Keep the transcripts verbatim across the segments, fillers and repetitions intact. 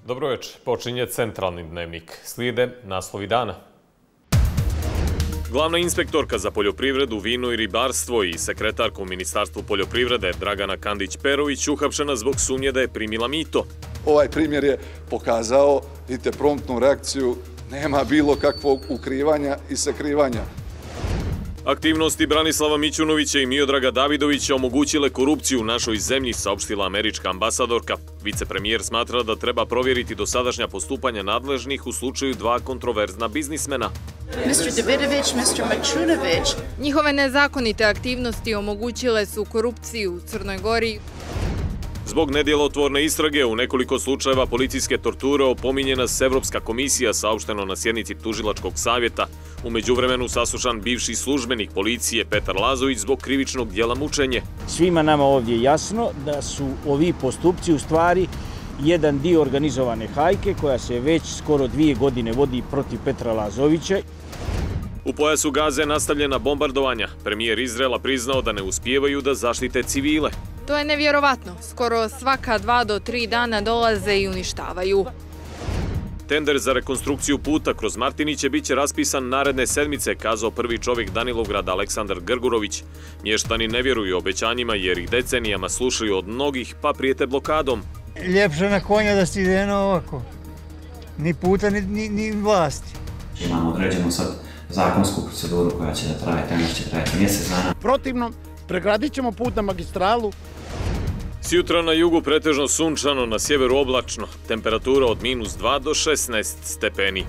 Dobro večer, počinje centralni dnevnik. Slijede naslovi dana. Glavna inspektorka za poljoprivredu, vino i ribarstvo i sekretarka u Ministarstvu poljoprivrede Dragana Kandić-Perović uhapšena zbog sumnje da je primila mito. Ovaj primjer je pokazao, vidite, promptnu reakciju, nema bilo kakvog ukrivanja i sakrivanja. Aktivnosti Branislava Mićunovića i Miodraga Davidovića omogućile korupciju u našoj zemlji, saopštila američka ambasadorka. Vicepremijer smatra da treba provjeriti dosadašnja postupanja nadležnih u slučaju dva kontroverzna biznismena. mister Davidović, mister Mićunović. Njihove nezakonite aktivnosti omogućile su korupciju u Crnoj Gori. Zbog nedjelotvorne istrage u nekoliko slučajeva policijske torture opominjena se Evropska komisija, saopšteno na sjednici Tužilačkog savjeta. U međuvremenu saslušan bivši službenik policije Petar Lazović zbog krivičnog djela mučenje. Svima nama ovdje je jasno da su ovi postupci u stvari jedan dio organizovane hajke koja se već skoro dvije godine vodi protiv Petra Lazovića. U pojasu Gaze nastavljena bombardovanja. Premijer Izraela priznao da ne uspijevaju da zaštite civile. To je nevjerovatno. Skoro svaka dva do tri dana dolaze i uništavaju. Tender za rekonstrukciju puta kroz Martiniće biće raspisan naredne sedmice, kazao prvi čovjek Danilovgrada Aleksandar Grgurović. Mještani ne vjeruju obećanjima jer ih decenijama slušaju od mnogih pa prijete blokadom. Ljepše na konja da si ide na ovako. Ni puta, ni, ni, ni vlasti. Imamo određenu sad zakonsku proceduru koja će da traje, tender će trajati mjesec dana. Protivno, pregradit ćemo put na magistralu. Sjutra na jugu pretežno sunčano, na sjeveru oblačno. Temperatura od minus dva do šesnaest stepeni.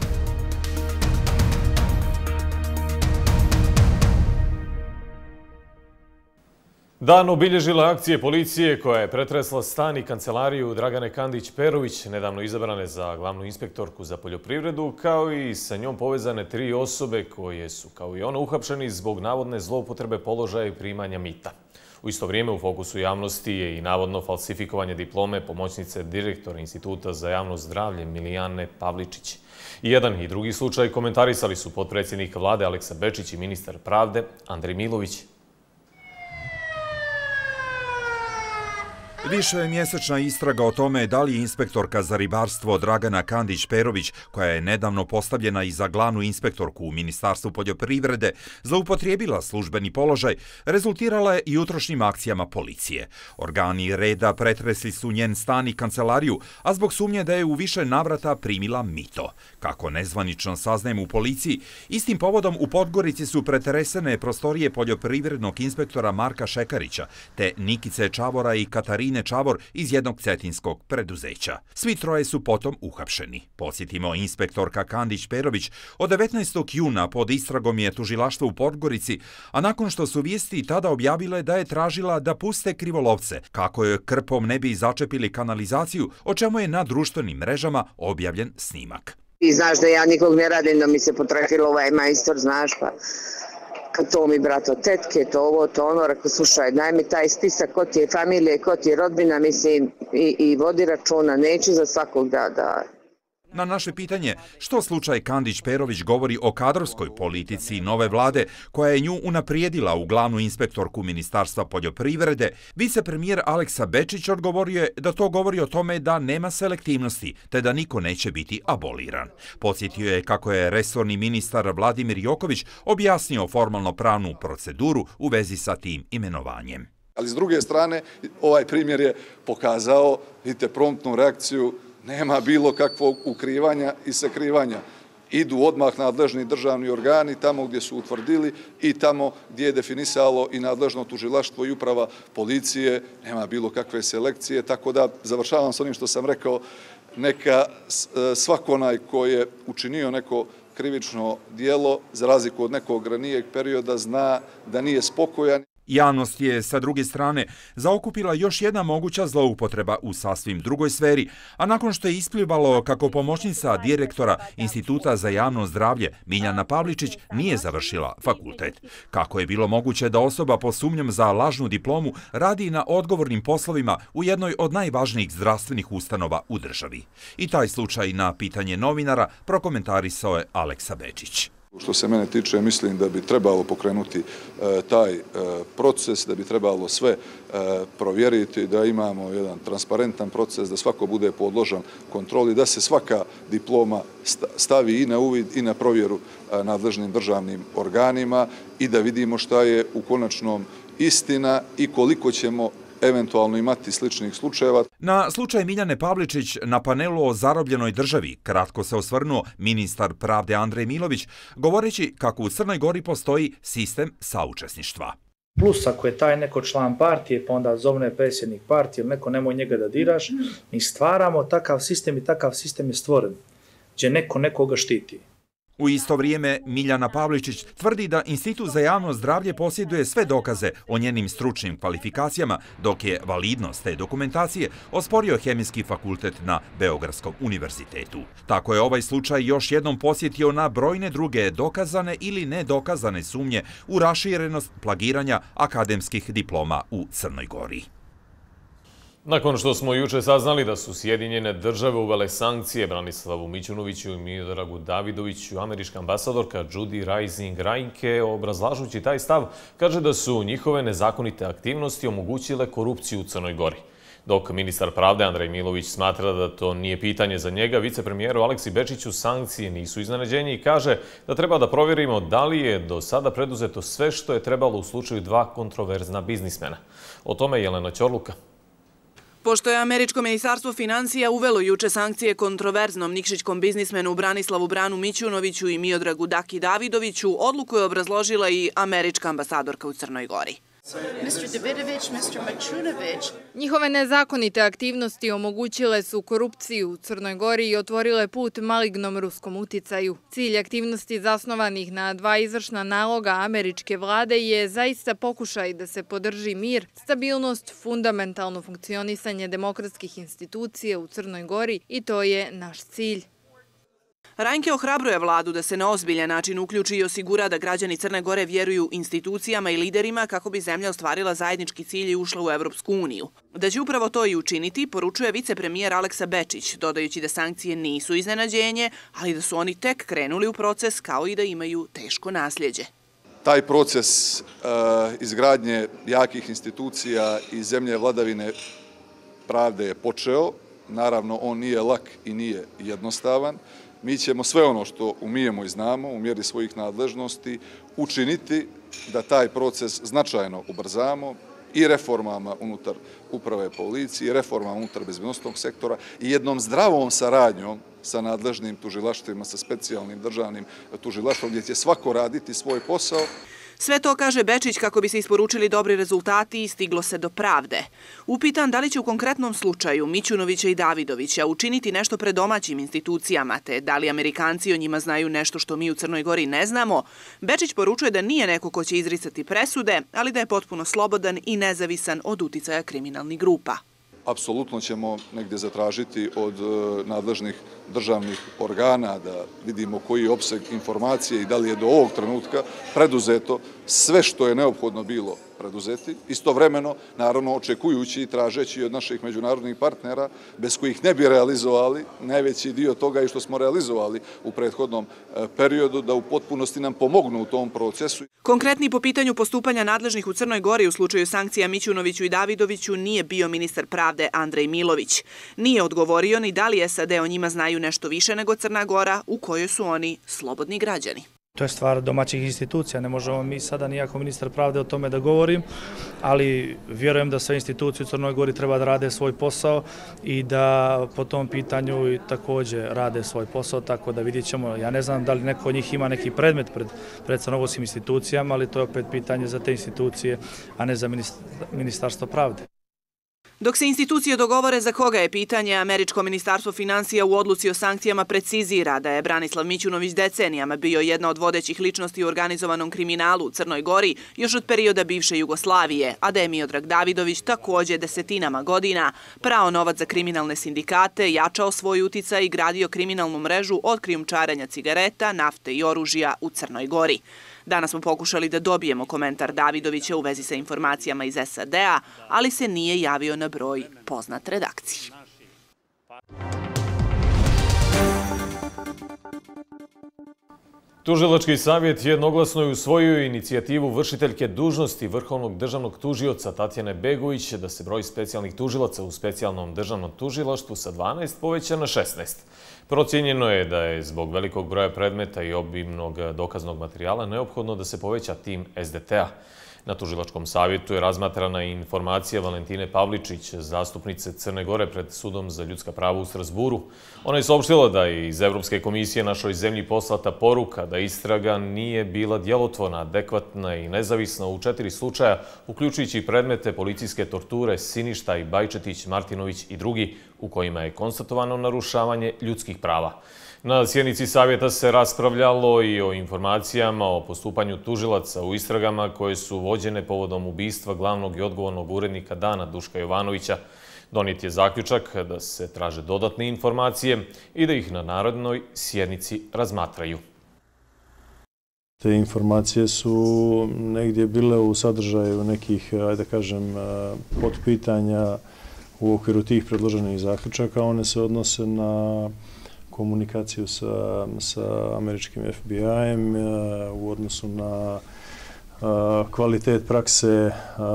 Dan obilježila akcije policije koja je pretresla stan i kancelariju Dragane Kandić-Perović, nedavno izabrane za glavnu inspektorku za poljoprivredu, kao i sa njom povezane tri osobe koje su, kao i ona, uhapšeni zbog navodne zloupotrebe položaja i primanja mita. U isto vrijeme u fokusu javnosti je i navodno falsifikovanje diplome pomoćnice direktora Instituta za javno zdravlje Milijane Pavličić. I jedan i drugi slučaj komentarisali su potpredsjednik vlade Aleksa Bečić i ministar pravde Andrej Milović. Više je mjesečna istraga o tome da li je inspektorka za ribarstvo Dragana Kandić-Perović, koja je nedavno postavljena i za glavnu inspektorku u Ministarstvu poljoprivrede, zloupotrijebila službeni položaj, rezultirala je i jutrošnjim akcijama policije. Organi reda pretresli su njen stan i kancelariju, a zbog sumnje da je u više navrata primila mito. Kako nezvanično saznajemo u policiji, istim povodom u Podgorici su pretresene prostorije poljoprivrednog inspektora Marka Šekarića, te Nikice Čavora i Katarine Čavor iz jednog cetinskog preduzeća. Svi troje su potom uhapšeni. Podsjetimo, inspektorka Kandić-Perović od devetnaestog juna pod istragom je tužilaštvo u Podgorici, a nakon što su vijesti tada objavile da je tražila da puste krivolovce, kako je krpom ne bi začepili kanalizaciju, o čemu je na društvenim mrežama objavljen snimak. I znaš da ja nikog ne radim, da mi se potrafilo ovaj majstor, znaš pa... Kad to mi brato tetke, to ovo, to ono, rekao, slušaj, daj mi taj spisak, ko ti je familije, ko ti je rodbina, mislim, i, i vodi računa, neću za svakog da, da... Na naše pitanje što slučaj Kandić-Perović govori o kadrovskoj politici nove vlade koja je nju unaprijedila u glavnu inspektorku Ministarstva poljoprivrede, vicepremijer Aleksa Bečić odgovorio je da to govori o tome da nema selektivnosti, te da niko neće biti aboliran. Podsjetio je kako je resorni ministar Vladimir Joković objasnio formalno pravnu proceduru u vezi sa tim imenovanjem. Ali s druge strane, ovaj primjer je pokazao, vidite, promptnu reakciju, nema bilo kakvog ukrivanja i sakrivanja. Idu odmah nadležni državni organi tamo gdje su utvrdili i tamo gdje je definisalo i nadležno tužilaštvo i uprava policije, nema bilo kakve selekcije, tako da završavam s onim što sam rekao, neka svako onaj ko je učinio neko krivično dijelo, za razliku od nekog ranijeg perioda, zna da nije spokojan. Javnost je, sa druge strane, zaokupila još jedna moguća zloupotreba u sasvim drugoj sferi, a nakon što je isplivalo kako pomoćnica direktora Instituta za javno zdravlje Miljana Pavličić nije završila fakultet. Kako je bilo moguće da osoba pod sumnjom za lažnu diplomu radi na odgovornim poslovima u jednoj od najvažnijih zdravstvenih ustanova u državi. I taj slučaj na pitanje novinara prokomentarisao je Aleksa Bečić. Što se mene tiče, mislim da bi trebalo pokrenuti e, taj e, proces, da bi trebalo sve e, provjeriti, da imamo jedan transparentan proces, da svako bude podložan kontroli, da se svaka diploma stavi i na uvid i na provjeru e, nadležnim državnim organima i da vidimo šta je u konačnom istina i koliko ćemo eventualno imati sličnih slučajeva. Na slučaj Miljane Pavličić na panelu o zarobljenoj državi kratko se osvrnuo ministar pravde Andrej Milović, govoreći kako u Crnoj Gori postoji sistem saučesništva. Plus ako je taj neko član partije, pa onda zovne predsjednik partije ili neko nemoj njega da diraš, mi stvaramo takav sistem i takav sistem je stvoren, gdje neko nekoga štiti. U isto vrijeme Miljana Pavličić tvrdi da Institut za javno zdravlje posjeduje sve dokaze o njenim stručnim kvalifikacijama, dok je validnost te dokumentacije osporio Hemijski fakultet na Beogradskom univerzitetu. Tako je ovaj slučaj još jednom podsjetio na brojne druge dokazane ili nedokazane sumnje u raširenost plagiranja akademskih diploma u Crnoj Gori. Nakon što smo juče saznali da su Sjedinjene države uvele sankcije Branislavu Mićunoviću i Miodragu Davidoviću, američka ambasadorka Judy Rising Reinke, obrazlažući taj stav, kaže da su njihove nezakonite aktivnosti omogućile korupciju u Crnoj Gori. Dok ministar pravde Andrej Milović smatra da to nije pitanje za njega, vicepremijeru Aleksi Bečiću sankcije nisu iznenađenje i kaže da treba da provjerimo da li je do sada preduzeto sve što je trebalo u slučaju dva kontroverzna biznismena. O tome Jelena Ćorluka. Pošto je američko ministarstvo financija uvelo juče sankcije kontroverznom nikšićkom biznismenu Branislavu Branu Mićunoviću i Miodragu Daki Davidoviću, odluku je obrazložila i američka ambasadorka u Crnoj Gori. mister Davidović, mister Mićunović. Njihove nezakonite aktivnosti omogućile su korupciju u Crnoj Gori i otvorile put malignom ruskom uticaju. Cilj aktivnosti zasnovanih na dva izvršna naloga američke vlade je zaista pokušaj da se podrži mir, stabilnost, fundamentalno funkcionisanje demokratskih institucija u Crnoj Gori i to je naš cilj. Reinke ohrabruje vladu da se na ozbiljan način uključi i osigura da građani Crne Gore vjeruju institucijama i liderima kako bi zemlja ostvarila zajednički cilj i ušla u Evropsku uniju. Da će upravo to i učiniti, poručuje vicepremijer Aleksa Bečić, dodajući da sankcije nisu iznenađenje, ali da su oni tek krenuli u proces kao i da imaju teško nasljeđe. Taj proces uh, izgradnje jakih institucija i zemlje vladavine pravde je počeo. Naravno, on nije lak i nije jednostavan. Mi ćemo sve ono što umijemo i znamo u mjeri svojih nadležnosti učiniti da taj proces značajno ubrzamo i reformama unutar uprave policije, i reformama unutar bezbednosnog sektora i jednom zdravom saradnjom sa nadležnim tužilaštvima, sa specijalnim državnim tužilaštvom gdje će svako raditi svoj posao. Sve to kaže Bečić kako bi se isporučili dobri rezultati i stiglo se do pravde. Upitan da li će u konkretnom slučaju Mićunovića i Davidovića učiniti nešto pred domaćim institucijama, te da li Amerikanci o njima znaju nešto što mi u Crnoj Gori ne znamo, Bečić poručuje da nije neko ko će izricati presude, ali da je potpuno slobodan i nezavisan od uticaja kriminalnih grupa. Apsolutno ćemo negdje zatražiti od nadležnih državnih organa da vidimo koji je opseg informacije i da li je do ovog trenutka preduzeto sve što je neophodno bilo preduzeti. Istovremeno, naravno, očekujući i tražeći od naših međunarodnih partnera, bez kojih ne bi realizovali najveći dio toga i što smo realizovali u prethodnom periodu, da u potpunosti nam pomognu u tom procesu. Konkretni po pitanju postupanja nadležnih u Crnoj Gori u slučaju sankcija Mićunoviću i Davidoviću nije bio ministar pravde Andrej Milović. Nije odgovorio ni da li S A D o njima znaju nešto više nego Crna Gora, u kojoj su oni slobodni građani. To je stvar domaćih institucija, ne možemo mi sada nijako ministar pravde o tome da govorim, ali vjerujem da sve institucije u Crnoj Gori treba da rade svoj posao i da po tom pitanju također rade svoj posao, tako da vidjet ćemo. Ja ne znam da li neko od njih ima neki predmet pred, pred crnogorskim institucijama, ali to je opet pitanje za te institucije, a ne za ministarstvo pravde. Dok se institucije dogovore za koga je pitanje, američko ministarstvo financija u odluci o sankcijama precizira da je Branislav Mićunović decenijama bio jedna od vodećih ličnosti u organizovanom kriminalu u Crnoj Gori još od perioda bivše Jugoslavije, a da je Miodrag Davidović također desetinama godina prao novac za kriminalne sindikate, jačao svoj uticaj i gradio kriminalnu mrežu od krijumčarenja cigareta, nafte i oružja u Crnoj Gori. Danas smo pokušali da dobijemo komentar Davidovića u vezi sa informacijama iz S A D-a, ali se nije javio na broj poznat redakciji. Tužilački savjet jednoglasno je usvojio inicijativu vršiteljke dužnosti Vrhovnog državnog tužioca Tatjane Begović da se broj specijalnih tužilaca u specijalnom državnom tužilaštvu sa dvanaest poveća na šesnaest. Procijenjeno je da je zbog velikog broja predmeta i obimnog dokaznog materijala neophodno da se poveća tim S D T-a. Na Tužilačkom savjetu je razmatrana i informacija Valentine Pavličić, zastupnice Crne Gore pred Sudom za ljudska prava u Strasburu. Ona je saopštila da je iz Evropske komisije našoj zemlji poslata poruka da istraga nije bila djelotvorna, adekvatna i nezavisna u četiri slučaja, uključujući predmete policijske torture Siništa i Bajčetić, Martinović i drugi, u kojima je konstatovano narušavanje ljudskih prava. Na sjednici savjeta se raspravljalo i o informacijama o postupanju tužilaca u istragama koje su vođene povodom ubistva glavnog i odgovornog urednika Dana Duška Jovanovića. Donijet je zaključak da se traže dodatne informacije i da ih na narodnoj sjednici razmatraju. Te informacije su negdje bile u sadržaju nekih, ajde da kažem, potpitanja u okviru tih predloženih zaključaka. One se odnose na komunikaciju sa, sa američkim F B I-em u odnosu na kvalitet prakse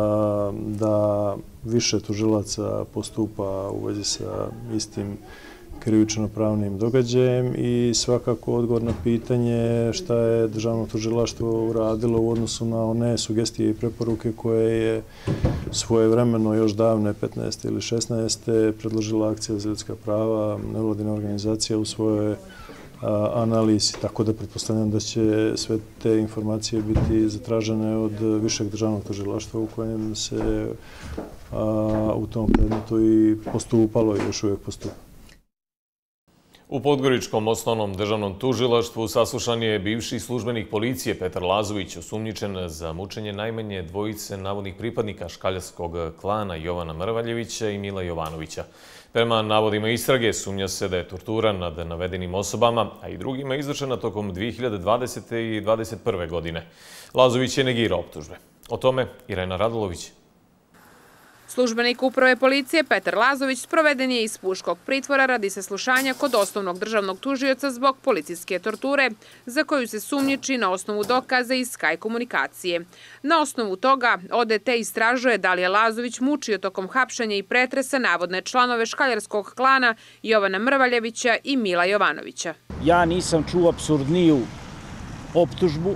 da više tužilaca postupa u vezi sa istim krivično-pravnim događajem i svakako odgovor na pitanje šta je državno tužilaštvo uradilo u odnosu na one sugestije i preporuke koje je svojevremeno još davne petnaeste ili šesnaeste predložila Akcija za ljudska prava, nevladina organizacija u svojoj analizi. Tako da pretpostavljam da će sve te informacije biti zatražene od višeg državnog tužilaštva u kojem se u tom predmetu i postupalo i još uvijek postupa. U Podgoričkom osnovnom državnom tužilaštvu saslušan je bivši službenik policije Petar Lazović, osumnjičen za mučenje najmanje dvojice navodnih pripadnika škaljarskog klana Jovana Mrvaljevića i Mila Jovanovića. Prema navodima istrage, sumnja se da je tortura nad navedenim osobama, a i drugima izvršena tokom dvije hiljade dvadesete. i dvadeset prve. godine. Lazović je negirao optužbe. O tome Irena Radulović. Službenik uprave policije Petar Lazović sproveden je iz puškog pritvora radi saslušanja kod osnovnog državnog tužioca zbog policijske torture, za koju se sumnjiči na osnovu dokaza iz Sky komunikacije. Na osnovu toga O D T istražuje da li je Lazović mučio tokom hapšanja i pretresa navodne članove škaljarskog klana Jovana Mrvaljevića i Mila Jovanovića. Ja nisam čuo apsurdniju optužbu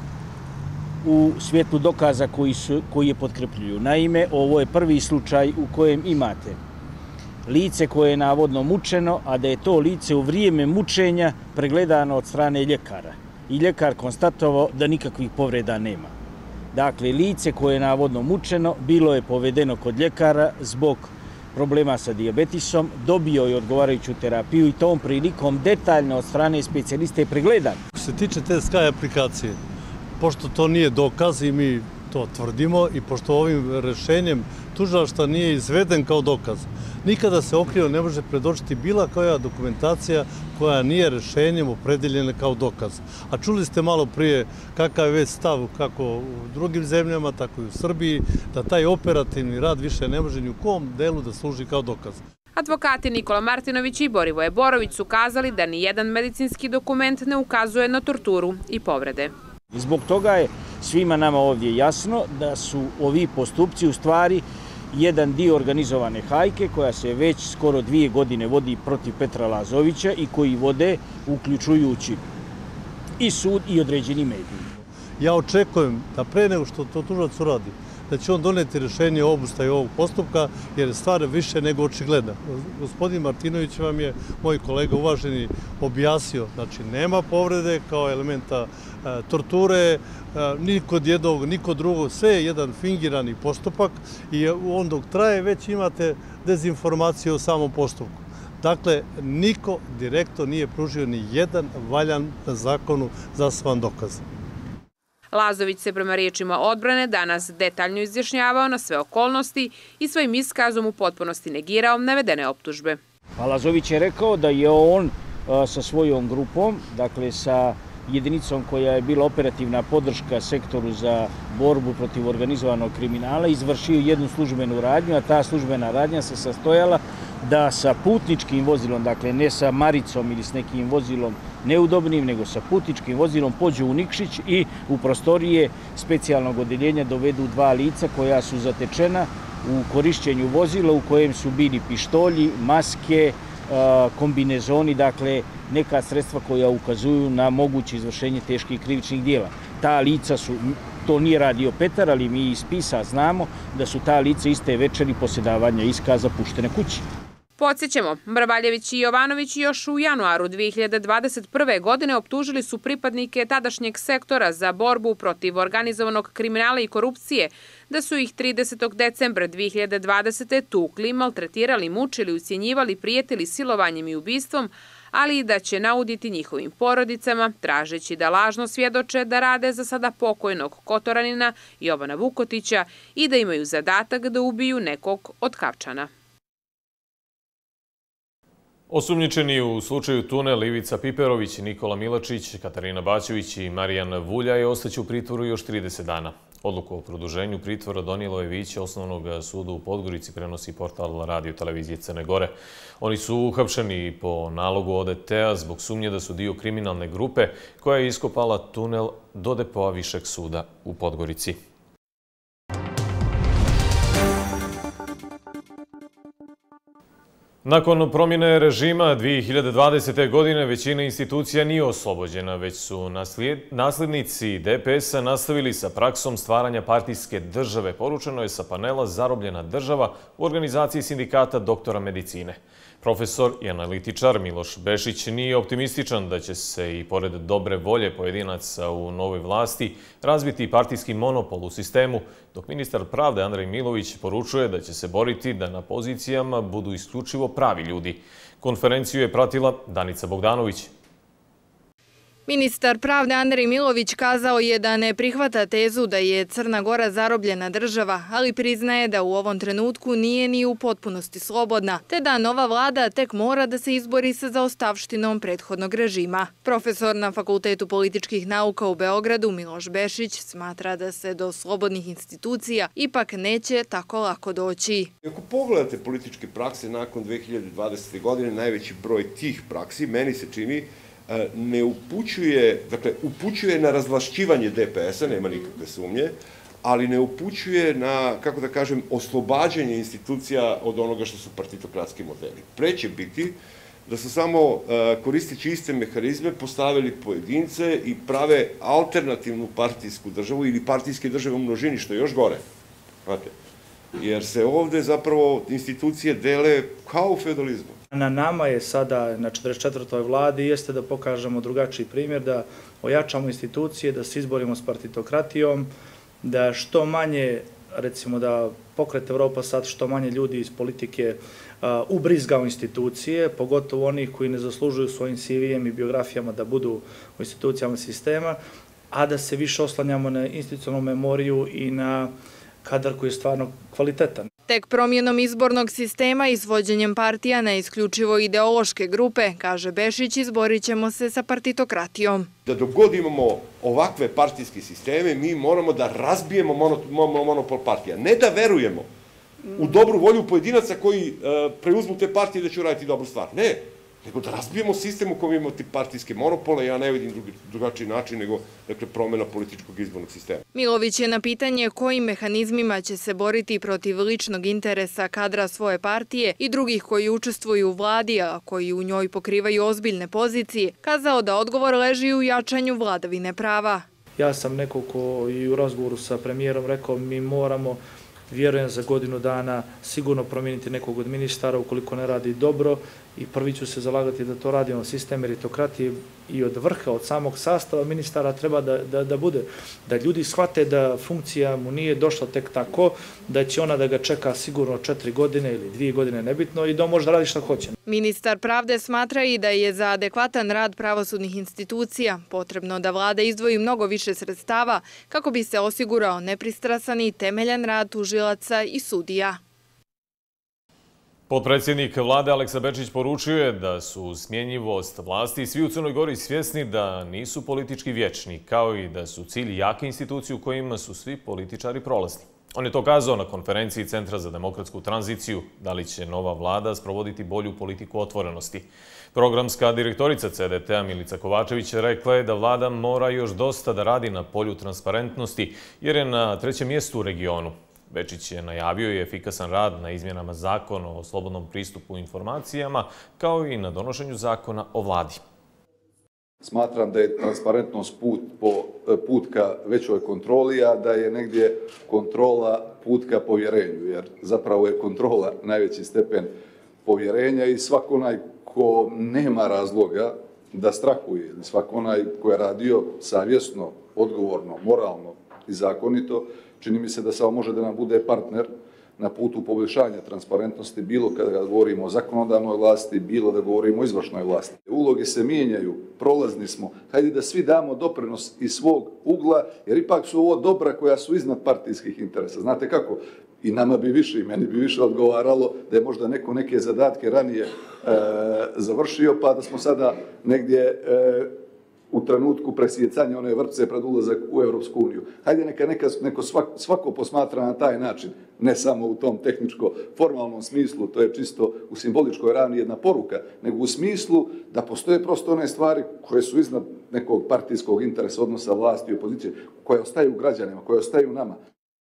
u svijetu dokaza koji, su, koji je potkrepljuju. Naime, ovo je prvi slučaj u kojem imate lice koje je navodno mučeno, a da je to lice u vrijeme mučenja pregledano od strane ljekara. I ljekar konstatovao da nikakvih povreda nema. Dakle, lice koje je navodno mučeno bilo je povedeno kod ljekara zbog problema sa dijabetisom, dobio je odgovarajuću terapiju i tom prilikom detaljno od strane specijaliste pregledan. Što se tiče te Sky aplikacije, pošto to nije dokaz i mi to tvrdimo i pošto ovim rešenjem tužilaštva nije izveden kao dokaz, nikada se okrivljeno ne može predočiti bila koja dokumentacija koja nije rešenjem opredeljena kao dokaz. A čuli ste malo prije kakav je već stav kako u drugim zemljama, tako i u Srbiji, da taj operativni rad više ne može ni u kom delu da služi kao dokaz. Advokati Nikola Martinović i Borivoje Borović su kazali da ni jedan medicinski dokument ne ukazuje na torturu i povrede. Zbog toga je svima nama ovdje jasno da su ovi postupci u stvari jedan dio organizovane hajke koja se već skoro dvije godine vodi protiv Petra Lazovića i koji vode uključujući i sud i određeni mediji. Ja očekujem da pre nego što to tužilac uradi, da će on doneti rješenje o obustaju ovog postupka, jer je stvar više nego očigledna. Gospodin Martinović vam je, moj kolega uvaženi, objasnio, znači nema povrede kao elementa e, torture, e, ni kod jednog, ni kod drugog, sve je jedan fingirani postupak i on dok traje već imate dezinformacije o samom postupku. Dakle, niko direktno nije pružio ni jedan valjan na zakonu zasnovan dokaz. Lazović se prema riječima odbrane danas detaljno izjašnjavao na sve okolnosti i svojim iskazom u potpunosti negirao navedene optužbe. Lazović je rekao da je on sa svojom grupom, dakle sa jedinicom koja je bila operativna podrška sektoru za borbu protiv organizovanog kriminala, izvršio jednu službenu radnju, a ta službena radnja se sastojala da sa putničkim vozilom, dakle ne sa maricom ili s nekim vozilom neudobnim, nego sa putničkim vozilom pođu u Nikšić i u prostorije specijalnog odeljenja dovedu dva lica koja su zatečena u korišćenju vozila u kojem su bili pištolji, maske, kombinezoni, dakle neka sredstva koja ukazuju na moguće izvršenje teških krivičnih dijela. Ta lica su, to nije radio Petar, ali mi iz spisa znamo da su ta lica iste večeri poslije davanja iskaza puštene kući. Podsjećamo, Mrvaljević i Jovanović još u januaru dvije hiljade dvadeset prve. godine optužili su pripadnike tadašnjeg sektora za borbu protiv organizovanog kriminala i korupcije, da su ih tridesetog decembra dvije hiljade dvadesete. tukli, maltretirali, mučili, ucjenjivali, prijetili silovanjem i ubistvom, ali i da će nauditi njihovim porodicama, tražeći da lažno svjedoče da rade za sada pokojnog Kotoranina Jovana Vukotića i da imaju zadatak da ubiju nekog od Kavčana. Osumnjičeni u slučaju tunel Ivica Piperović, Nikola Milačić, Katarina Baćević i Marijan Vuljaj ostaće u pritvoru još trideset dana. Odluku o produženju pritvora donijelo je Vijeće Osnovnog suda u Podgorici, prenosi portal Radio televizije Crne Gore. Oni su uhapšeni po nalogu O D T-a zbog sumnje da su dio kriminalne grupe koja je iskopala tunel do depoa Višeg suda u Podgorici. Nakon promjene režima dvije hiljade dvadesete. godine većina institucija nije oslobođena, već su naslednici D P S-a nastavili sa praksom stvaranja partijske države. Poručeno je sa panela Zarobljena država u organizaciji sindikata doktora medicine. Profesor i analitičar Miloš Bešić nije optimističan da će se i pored dobre volje pojedinaca u novoj vlasti razbiti partijski monopol u sistemu, dok ministar pravde Andrej Milović poručuje da će se boriti da na pozicijama budu isključivo pravi ljudi. Konferenciju je pratila Danica Bogdanović. Ministar pravde Andrej Milović kazao je da ne prihvata tezu da je Crna Gora zarobljena država, ali priznaje da u ovom trenutku nije ni u potpunosti slobodna, te da nova vlada tek mora da se izbori sa zaostavštinom prethodnog režima. Profesor na Fakultetu političkih nauka u Beogradu Miloš Bešić smatra da se do slobodnih institucija ipak neće tako lako doći. Ako pogledate političke prakse nakon dve hiljade dvadesete. godine, najveći broj tih praksi, meni se čini, ne upućuje, dakle, upućuje na razvlašćivanje D P S-a, nema nikakve sumnje, ali ne upućuje na, kako da kažem, oslobađanje institucija od onoga što su partitokratski modeli. Pre će biti da su samo koristeći iste mehanizme postavili pojedince i prave alternativnu partijsku državu ili partijske države u množini, što je još gore. Znate, jer se ovde zapravo institucije dele kao u feudalizmu. Na nama je sada, na četrdeset četvrtoj vladi, jeste da pokažemo drugačiji primjer, da ojačamo institucije, da se izborimo s partitokratijom, da što manje, recimo da Pokret Evropa sad što manje ljudi iz politike ubrizga u institucije, pogotovo onih koji ne zaslužuju svojim C V-em i biografijama da budu u institucijama sistema, a da se više oslanjamo na institucionalnu memoriju i na kadar koji je stvarno kvalitetan. Tek promjenom izbornog sistema i svođenjem partija na isključivo ideološke grupe, kaže Bešić, izborit ćemo se sa partitokratijom. Da dok god imamo ovakve partijske sisteme, mi moramo da razbijemo monopol partija. Ne da verujemo u dobru volju pojedinaca koji preuzmu te partije da će uraditi dobru stvar. Ne, nego da razbijemo sistem u kojem imamo ti partijske monopole. Ja ne vidim drugačiji način nego promjena političkog izbornog sistema. Milović je na pitanje kojim mehanizmima će se boriti protiv ličnog interesa kadra svoje partije i drugih koji učestvuju u vladi, a koji u njoj pokrivaju ozbiljne pozicije, kazao da odgovor leži u jačanju vladavine prava. Ja sam neko ko i u razgovoru sa premijerom rekao mi moramo, vjerujem, za godinu dana sigurno promijeniti nekog od ministara ukoliko ne radi dobro i prvi ću se zalagati da to radimo. Sistem meritokratije i od vrha, od samog sastava ministara treba da bude, da ljudi shvate da funkcija mu nije došla tek tako, da će ona da ga čeka sigurno četiri godine ili dvije godine, nebitno, i da može da radi šta hoće. Ministar pravde smatra i da je za adekvatan rad pravosudnih institucija potrebno da vlada izdvoji mnogo više sredstava kako bi se osigurao nepristrasan i temeljan rad tužilaca i sudija. Potpredsjednik vlade Aleksa Bečić poručio je da su smjenjivost vlasti svi u Crnoj Gori svjesni da nisu politički vječni, kao i da su cilj jake institucije u kojima su svi političari prolazni. On je to kazao na konferenciji Centra za demokratsku tranziciju, da li će nova vlada sprovoditi bolju politiku otvorenosti. Programska direktorica C D T-a Milica Kovačević rekla je da vlada mora još dosta da radi na polju transparentnosti, jer je na trećem mjestu u regionu. Bečić je najavio i efikasan rad na izmjenama zakona o slobodnom pristupu informacijama, kao i na donošenju zakona o vladi. Smatram da je transparentnost put, po, put ka većoj kontroli, a da je negdje kontrola put ka povjerenju, jer zapravo je kontrola najveći stepen povjerenja i svako onaj ko nema razloga da strahuje, ili svako onaj ko je radio savjesno, odgovorno, moralno i zakonito, čini mi se da samo može da nam bude partner na putu poboljšanja transparentnosti, bilo kada govorimo o zakonodavnoj vlasti, bilo da govorimo o izvršnoj vlasti. Uloge se mijenjaju, prolazni smo, hajde da svi damo doprinos iz svog ugla, jer ipak su ovo dobra koja su iznad partijskih interesa. Znate kako? I nama bi više, i meni bi više odgovaralo da je možda neko neke zadatke ranije e, završio, pa da smo sada negdje e, u trenutku presjecanja one vrpce pred ulazak u Europsku uniju. Hajde neka, neka neko svako, svako posmatra na taj način, ne samo u tom tehničko-formalnom smislu, to je čisto u simboličkoj ravni jedna poruka, nego u smislu da postoje prosto one stvari koje su iznad nekog partijskog interesa, odnosa vlasti i opozicije, koje ostaju građanima, koje ostaju nama.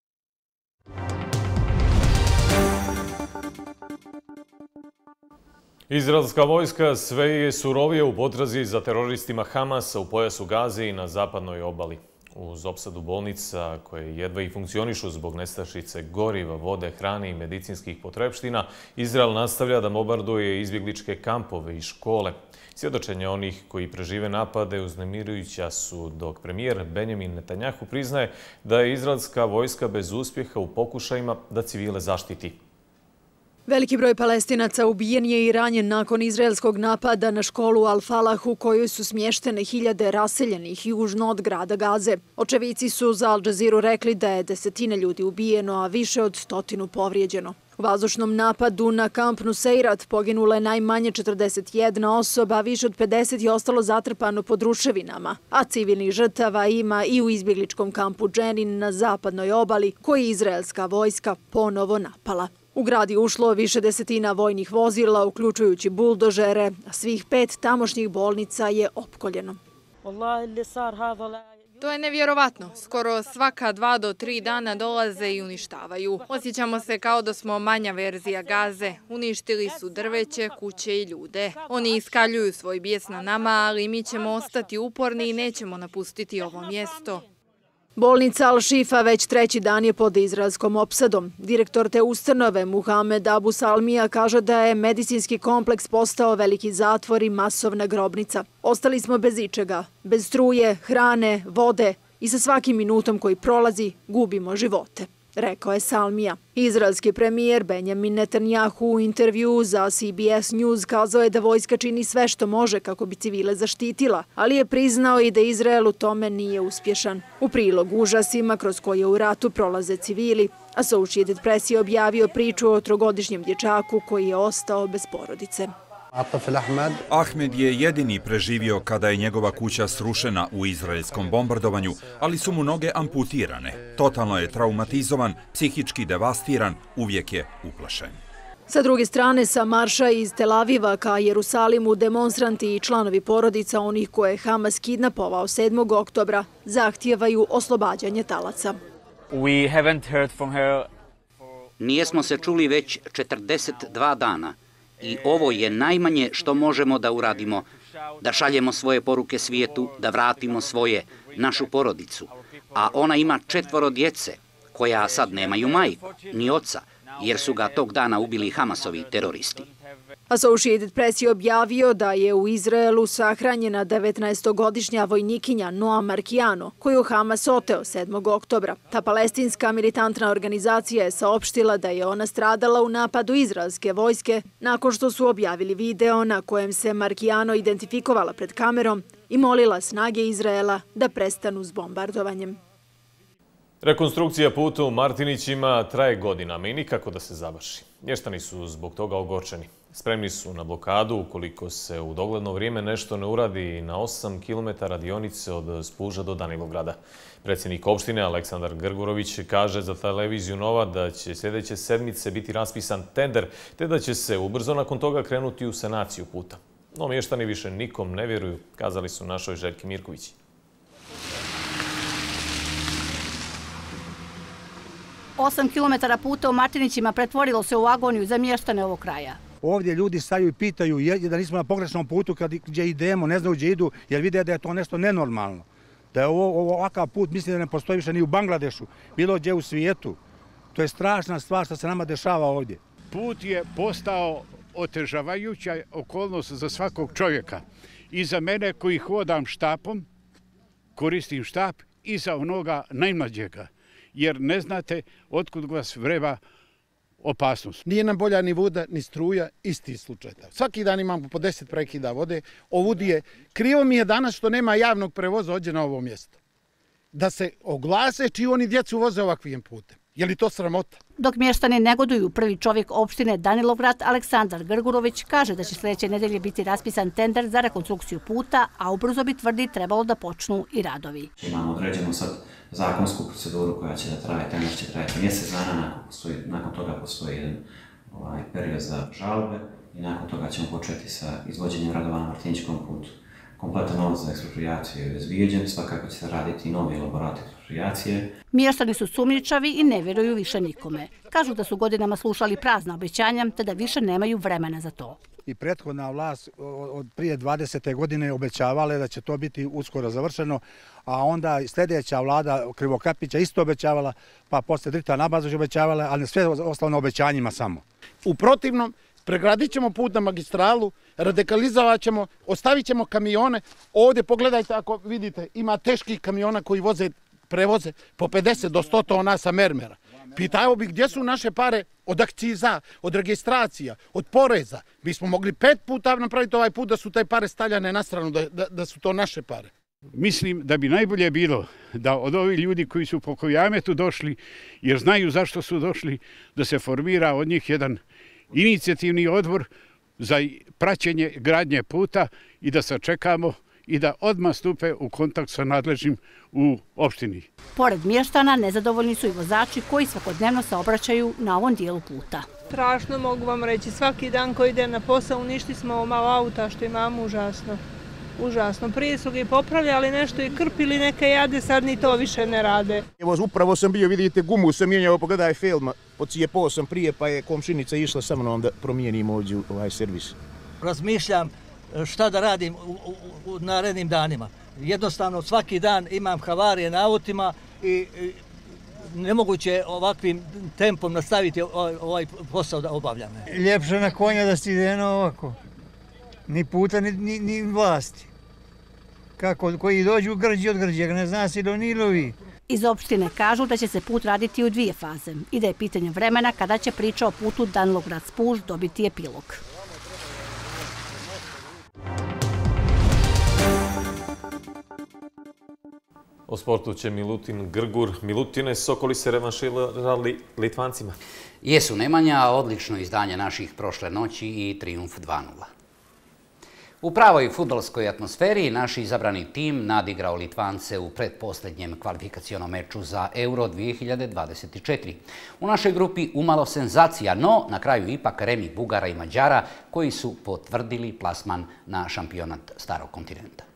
Izraelska vojska sve je surovije u potrazi za teroristima Hamasa u pojasu Gaze i na zapadnoj obali. Uz opsadu bolnica koje jedva i funkcionišu zbog nestašice goriva, vode, hrane i medicinskih potrepština, Izrael nastavlja da bombarduje izbjegličke kampove i škole. Svjedočenja onih koji prežive napade uznemirujuća su, dok premijer Benjamin Netanjahu priznaje da je izraelska vojska bez uspjeha u pokušajima da civile zaštiti. Veliki broj Palestinaca ubijen je i ranjen nakon izraelskog napada na školu Al-Falah u kojoj su smještene hiljade raseljenih južno od grada Gaze. Očevici su za Al Jazeera rekli da je desetine ljudi ubijeno, a više od stotinu povrijeđeno. U vazdušnom napadu na kamp Nuseirat poginula je najmanje četrdeset jedna osoba, a više od pedeset je ostalo zatrpano pod ruševinama, a civilnih žrtava ima i u izbjegličkom kampu Dženin na zapadnoj obali, koji je izraelska vojska ponovo napala. U grad je ušlo više desetina vojnih vozila, uključujući buldožere, a svih pet tamošnjih bolnica je opkoljeno. To je nevjerovatno. Skoro svaka dva do tri dana dolaze i uništavaju. Osjećamo se kao da smo manja verzija Gaze. Uništili su drveće, kuće i ljude. Oni iskaljuju svoj bijes na nama, ali mi ćemo ostati uporni i nećemo napustiti ovo mjesto. Bolnica Al-Šifa već treći dan je pod izraelskom opsadom. Direktor te ustanove Muhamed Abu Salmija kaže da je medicinski kompleks postao veliki zatvor i masovna grobnica. Ostali smo bez ičega, bez struje, hrane, vode i sa svakim minutom koji prolazi gubimo živote, rekao je Salmija. Izraelski premijer Benjamin Netanjahu u intervju za C B S News kazao je da vojska čini sve što može kako bi civile zaštitila, ali je priznao i da Izrael u tome nije uspješan. U prilog užasima kroz koje u ratu prolaze civili, Associated Press je objavio priču o trogodišnjem dječaku koji je ostao bez porodice. Ahmed je jedini preživio kada je njegova kuća srušena u izraelskom bombardovanju, ali su mu noge amputirane. Totalno je traumatizovan, psihički devastiran, uvijek je uplašen. Sa druge strane, sa marša iz Tel Aviva ka Jerusalimu demonstranti i članovi porodica onih koje je Hamas kidnapovao sedmog oktobra zahtijevaju oslobađanje talaca. Nijesmo se čuli već četrdeset dva dana. I ovo je najmanje što možemo da uradimo, da šaljemo svoje poruke svijetu, da vratimo svoje, našu porodicu. A ona ima četvoro djece, koja sad nemaju majku, ni oca, jer su ga tog dana ubili Hamasovi teroristi. Associated Press je objavio da je u Izraelu sahranjena devetnaestogodišnja vojnikinja Noa Markiano, koju Hamas oteo sedmog oktobra. Ta palestinska militantna organizacija je saopštila da je ona stradala u napadu izraelske vojske nakon što su objavili video na kojem se Markiano identifikovala pred kamerom i molila snage Izraela da prestanu s bombardovanjem. Rekonstrukcija puta u Martinićima traje godinama i nikako da se završi. Mještani su zbog toga ogorčeni. Spremni su na blokadu ukoliko se u dogledno vrijeme nešto ne uradi na osam kilometara dionice od Spuža do Danilograda. Predsjednik opštine Aleksandar Grgurović kaže za televiziju Nova da će sljedeće sedmice biti raspisan tender, te da će se ubrzo nakon toga krenuti u sanaciju puta. No mještani više nikom ne vjeruju, kazali su našoj Željki Mirković. Osam kilometara puta u Martinićima pretvorilo se u agoniju za mještane ovog kraja. Ovdje ljudi staju i pitaju da nismo na pogrešnom putu gdje idemo, ne znaju gdje idu, jer vide da je to nešto nenormalno. Da je ovo ovakav put, mislim da ne postoji više ni u Bangladešu, bilo gdje u svijetu. To je strašna stvar što se nama dešava ovdje. Put je postao otežavajuća okolnost za svakog čovjeka. I za mene koji hodam štapom, koristim štap, i za onoga najmlađega. Jer ne znate otkud vas vreba opasnost. Nije nam bolja ni voda, ni struja, isti slučaj. Svaki dan imamo po deset prekida vode. Ovdje je, krivo mi je danas što nema javnog prevoza ovdje na ovo mjesto. Da se oglase čiji oni djecu voze ovakvim putem. Je li to sramota? Dok mještani negoduju, prvi čovjek opštine Danilograd, Aleksandar Grgurović, kaže da će sljedeće nedelje biti raspisan tender za rekonstrukciju puta, a ubrzo bi, tvrdi, trebalo da počnu i radovi. Imamo određenu sad zakonsku proceduru koja će da traje, tender će trajati mjesec dana, nakon, postoji, nakon toga postoji jedan ovaj, period za žalbe i nakon toga ćemo početi sa izvođenjem radova na Martiničkom putu. Kompletan novac za eksproprijaciju je izvijeđen, svakako će se raditi i novi elaborat eksproprijacije. Mještani su sumnjičavi i ne vjeruju više nikome. Kažu da su godinama slušali prazna obećanja, te da više nemaju vremena za to. I prethodna vlast od prije dvadesete godine obećavala da će to biti uskoro završeno, a onda sljedeća vlada Krivokapića isto obećavala, pa poslije Drita Nabazović obećavala, ali sve ostalo na obećanjima samo. U protivnom, pregradit ćemo put na magistralu, radikalizovat ćemo, ostavit ćemo kamione. Ovdje pogledajte, ako vidite, ima teških kamiona koji voze, prevoze po pedeset do sto tona sa mermera. Pitao bih gdje su naše pare od akciza, od registracija, od poreza. Mi smo mogli pet puta napraviti ovaj put da su te pare stavljane na stranu, da, da, da su to naše pare. Mislim da bi najbolje bilo da od ovih ljudi koji su po Kojametu došli, jer znaju zašto su došli, da se formira od njih jedan inicijativni odbor za praćenje gradnje puta i da sačekamo i da odmah stupe u kontakt sa nadležnim u opštini. Pored mještana, nezadovoljni su i vozači koji svakodnevno se obraćaju na ovom dijelu puta. Strašno, mogu vam reći, svaki dan koji ide na posao uništi smo ovo malo auta što imamo, užasno. Užasno. Prije su ga i popravljali, nešto i krpili neke jade, sad ni to više ne rade. Evo, upravo sam bio, vidite, gumu sam mijenjao, pogledaj film, pocijepao sam prije, pa je komšinica išla sa mnom da promijenim ovdje ovaj servis. Razmišljam šta da radim u, u, u narednim danima. Jednostavno, svaki dan imam havarije na autima i, i nemoguće ovakvim tempom nastaviti ovaj, ovaj posao da obavljam. Ljepše na konja da stigne ovako. Ni puta, ni, ni, ni vlasti. Kako, koji dođu grđi od grđega, ne zna se do Nilovi. Iz opštine kažu da će se put raditi u dvije faze i da je pitanje vremena kada će priča o putu Danilograd-Spuž dobiti epilog. O sportu će Milutin Grgur. Milutine, Sokoli se revanširali Litvancima. Jesu, Nemanja, odlično izdanje naših prošle noći i trijumf dva nula. U pravoj fudbalskoj atmosferi naš izabrani tim nadigrao Litvance u pretposljednjem kvalifikacionom meču za Euro dvije hiljade dvadeset četiri. U našoj grupi umalo senzacija, no na kraju ipak remi Bugara i Mađara koji su potvrdili plasman na šampionat Starog kontinenta.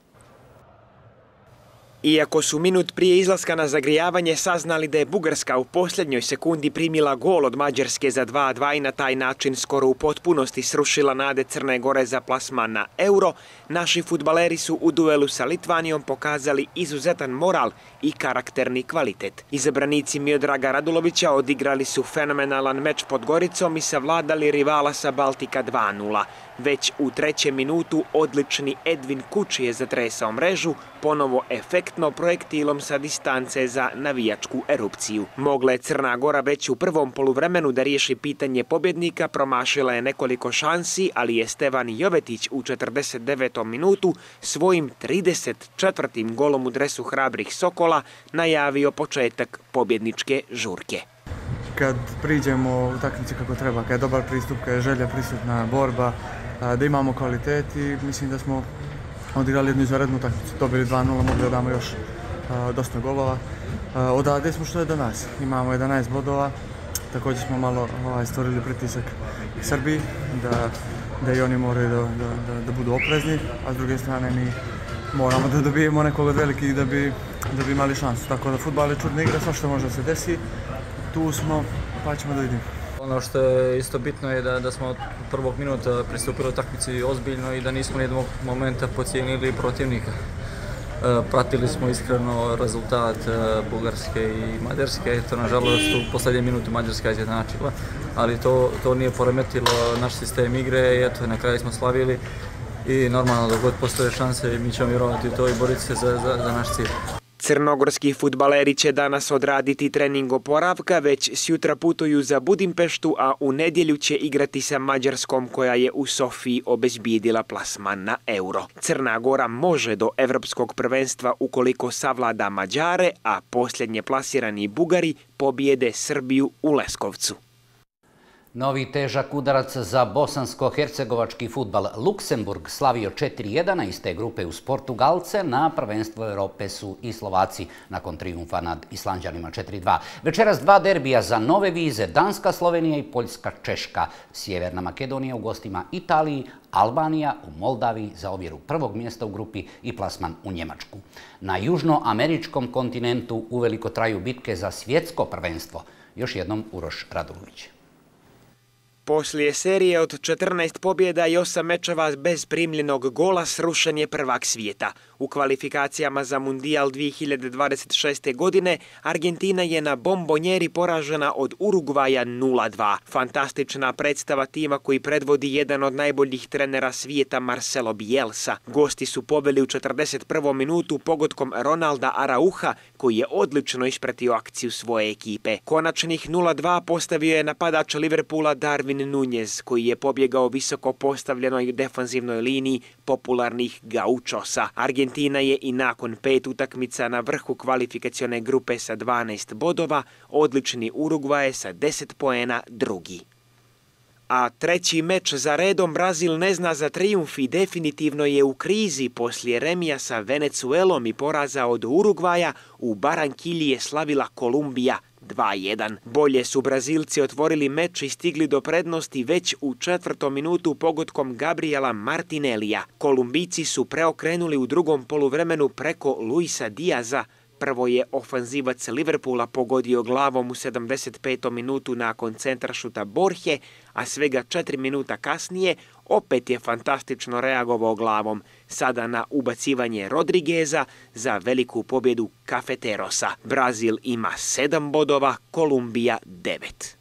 Iako su minut prije izlaska na zagrijavanje saznali da je Bugarska u posljednjoj sekundi primila gol od Mađarske za dva dva i na taj način skoro u potpunosti srušila nade Crne Gore za plasman na Euro, naši fudbaleri su u duelu sa Litvanijom pokazali izuzetan moral i karakterni kvalitet. Izabranici Miodraga Radulovića odigrali su fenomenalan meč pod Goricom i savladali rivala sa Baltika dva nula. Već u trećem minutu odlični Edvin Kuči je zatresao mrežu, ponovo efektno projektilom sa distance za navijačku erupciju. Mogla je Crna Gora već u prvom poluvremenu da riješi pitanje pobjednika, promašila je nekoliko šansi, ali je Stevan Jovetić u četrdeset devetom minutu svojim trideset četvrtim golom u dresu hrabrih Sokola najavio početak pobjedničke žurke. Kad priđemo u utakmici kako treba, kad je dobar pristup, kad je želja prisutna, borba, da imamo kvalitet i mislim da smo odigrali jednu izvanrednu utakmicu. Dobili dva nula, mogli da damo još dosta golova. Odavde smo što je do nas. Imamo jedanaest bodova, također smo malo stvorili pritisak Srbiji, da, da i oni moraju da, da, da budu oprezni, a s druge strane mi moramo da dobijemo nekog od velikih da bi, da bi imali šansu. Tako da fudbal je čudna igra, svašta može da se desi. Tu smo, pa ćemo da vidimo. Ono što je isto bitno je da, da smo od prvog minuta pristupili utakmici ozbiljno i da nismo nijednog momenta podcijenili protivnika. E, pratili smo iskreno rezultat e, Bugarske i Mađarske, to nažalost u posljednje minutu Mađarska je izjednačila, ali to, to nije poremetilo naš sistem igre i eto, na kraju smo slavili i normalno dok god postoje šanse mi ćemo vjerovati u to i boriti se za, za, za naš cilj. Crnogorski fudbaleri će danas odraditi trening oporavka, već sjutra putuju za Budimpeštu, a u nedjelju će igrati sa Mađarskom koja je u Sofiji obezbijedila plasman na Euro. Crna Gora može do Evropskog prvenstva ukoliko savlada Mađare, a posljednje plasirani Bugari pobijede Srbiju u Leskovcu. Novi težak udarac za bosansko-hercegovački fudbal. Luksemburg slavio četiri jedan, a iz te grupe uz Portugalce na prvenstvo Europe su i Slovaci nakon trijumfa nad Islanđanima četiri dva. Večeras dva derbija za nove vize, Danska, Slovenija i Poljska, Češka. Sjeverna Makedonija u gostima Italiji, Albanija u Moldaviji za ovjeru prvog mjesta u grupi i plasman u Njemačku. Na južnoameričkom kontinentu uveliko traju bitke za svjetsko prvenstvo. Još jednom Uroš Radulović. Poslije serije od četrnaest pobjeda i osam mečeva bez primljenog gola srušen je prvak svijeta. U kvalifikacijama za Mundijal dvije hiljade dvadeset šeste. godine Argentina je na bombonjeri poražena od Urugvaja nula dva. Fantastična predstava tima koji predvodi jedan od najboljih trenera svijeta Marcelo Bielsa. Gosti su pobjeli u četrdeset prvom minutu pogodkom Ronalda Arauha koji je odlično ispratio akciju svoje ekipe. Konačnih nula dva postavio je napadač Liverpoola Darwin Nunez koji je pobjegao visoko postavljenoj defanzivnoj liniji popularnih Gaučosa. Argentina je i nakon pet utakmica na vrhu kvalifikacione grupe sa dvanaest bodova, odlični Urugvaj sa deset poena drugi. A treći meč za redom Brazil ne zna za trijumf i definitivno je u krizi poslije remija sa Venecuelom i poraza od Urugvaja. U Barankilji je slavila Kolumbija dva jedan. Bolje su Brazilci otvorili meč i stigli do prednosti već u četvrtom minutu pogodkom Gabriela Martinellija. Kolumbijci su preokrenuli u drugom poluvremenu preko Luisa Diaza. Prvo je ofanzivac Liverpoola pogodio glavom u sedamdeset petom minutu nakon centaršuta Borhe, a svega četiri minuta kasnije opet je fantastično reagovao glavom, sada na ubacivanje Rodrigueza za veliku pobjedu Cafeterosa. Brazil ima sedam bodova, Kolumbija devet.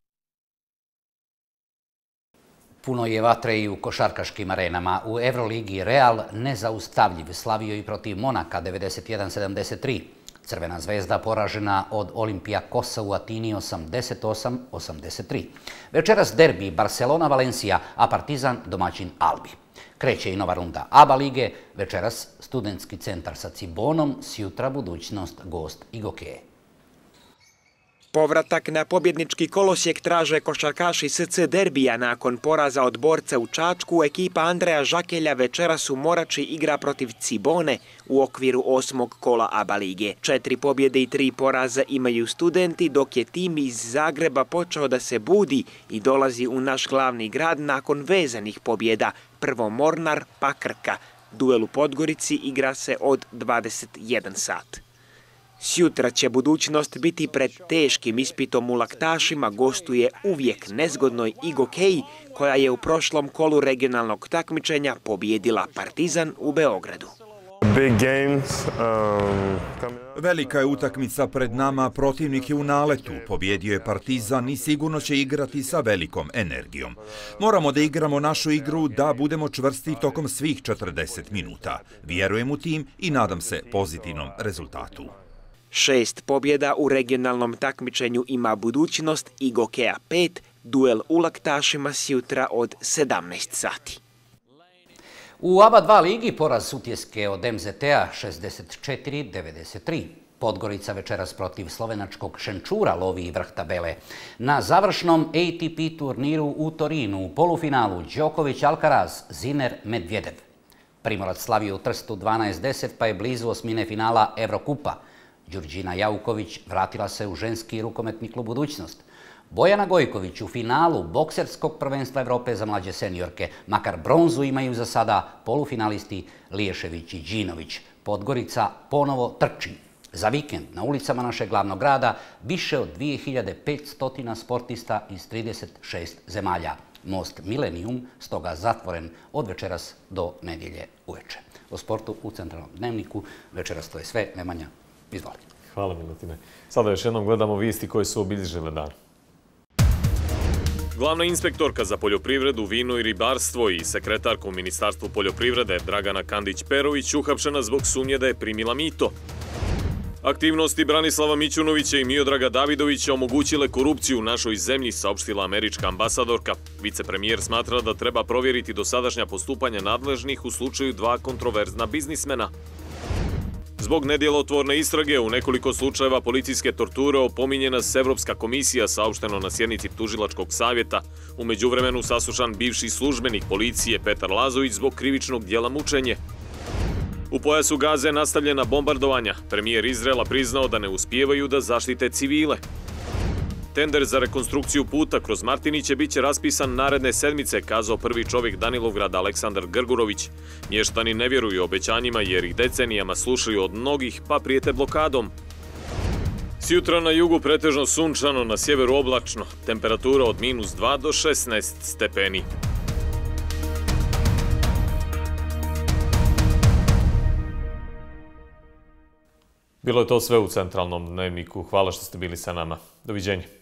Puno je vatre i u košarkaškim arenama. U Euroligi Real nezaustavljiv slavio i protiv Monaka devedeset jedan sedamdeset tri. Crvena zvezda poražena od Olimpijakosa u Atini osamdeset osam osamdeset tri. Večeras derbi Barcelona-Valencija, a Partizan domaćin Albi. Kreće i nova runda A B A lige, večeras studentski centar sa Cibonom, sjutra budućnost gost Igokeje. Povratak na pobjednički kolosijek traže košarkaši S C Derbija nakon poraza od Borca u Čačku. Ekipa Andreja Žakelja večeras u Morači igra protiv Cibone u okviru osmog kola A B A lige. Četiri pobjede i tri poraza imaju studenti, dok je tim iz Zagreba počeo da se budi i dolazi u naš glavni grad nakon vezanih pobjeda. Prvo Mornar, pa Krka. Duel u Podgorici igra se od dvadeset jedan sat. Sjutra će budućnost biti pred teškim ispitom u Laktašima, gostuje uvijek nezgodnoj Igokeji koja je u prošlom kolu regionalnog takmičenja pobijedila Partizan u Beogradu. Velika je utakmica pred nama, protivnik je u naletu, pobjedio je Partizan i sigurno će igrati sa velikom energijom. Moramo da igramo našu igru, da budemo čvrsti tokom svih četrdeset minuta. Vjerujem u tim i nadam se pozitivnom rezultatu. Šest pobjeda u regionalnom takmičenju ima budućnost i Gokeja pet, duel u Laktašima sjutra od sedamnaest sati. U A B A dva ligi poraz Sutjeske od M Z T-a šezdeset četiri devedeset tri. Podgorica večeras protiv slovenačkog Šenčura lovi vrh tabele. Na završnom A T P turniru u Torinu u polufinalu Đoković-Alcaraz, Ziner-Medvjedev. Primorac slavi u Trstu dvanaest deset pa je blizu osmine finala Evrokupa. Đurđina Jauković vratila se u ženski rukometni klub Budućnost. Bojana Gojković u finalu bokserskog prvenstva Evrope za mlađe seniorke. Makar bronzu imaju za sada polufinalisti Liješević i Đinović. Podgorica ponovo trči. Za vikend na ulicama našeg glavnog grada više od dvije hiljade petsto sportista iz trideset šest zemalja. Most Millennium stoga zatvoren od večeras do nedjelje uveče. O sportu u Centralnom dnevniku večeras to je sve. Nemanja, izvoli. Hvala, Milutine. Sada još jednom gledamo vijesti koje su obilježile dan. Glavna inspektorka za poljoprivredu, vino i ribarstvo i sekretarka u Ministarstvu poljoprivrede Dragana Kandić-Perović uhapšena zbog sumnje da je primila mito. Aktivnosti Branislava Mićunovića i Miodraga Davidovića omogućile korupciju u našoj zemlji, saopštila američka ambasadorka. Vicepremijer smatra da treba provjeriti dosadašnja postupanja nadležnih u slučaju dva kontroverzna biznismena. Zbog nedjelotvorne istrage u nekoliko slučajeva policijske torture opominjena se Evropska komisija, saopšteno na sjednici tužilačkog savjeta. U međuvremenu saslušan bivši službenik policije Petar Lazović zbog krivičnog dijela mučenje. U pojasu Gaze nastavljena bombardovanja. Premijer Izraela priznao da ne uspijevaju da zaštite civile. Tender za rekonstrukciju puta kroz Martiniće biće raspisan naredne sedmice, kazao prvi čovjek Danilovgrada Aleksandar Grgurović. Mještani ne vjeruju obećanjima jer ih decenijama slušaju od mnogih pa prijete blokadom. Sjutra na jugu pretežno sunčano, na sjeveru oblačno. Temperatura od minus dva do šesnaest stepeni. Bilo je to sve u Centralnom dnevniku. Hvala što ste bili sa nama. Doviđenja.